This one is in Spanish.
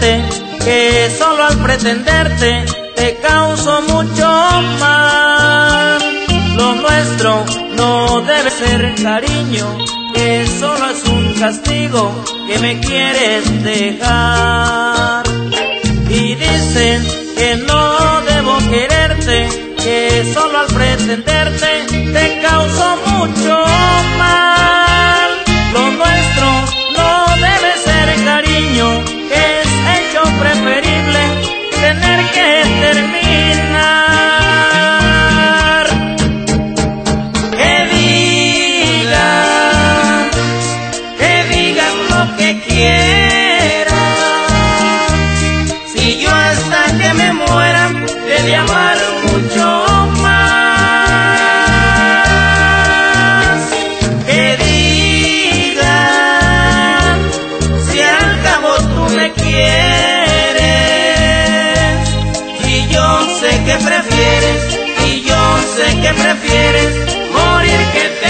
quererte, que solo al pretenderte te causo mucho mal. Lo nuestro no debe ser cariño, que solo es un castigo que me quieres dejar. Y dicen que no debo quererte, que solo al pretenderte te causo mucho mal. Lo nuestro no debe ser cariño, que es hecho preferible tener que terminar. Que digas lo que quieras, si yo hasta que me muera te he de amar mucho más. Que digas si al cabo tú me quieres, y yo sé que prefieres morir que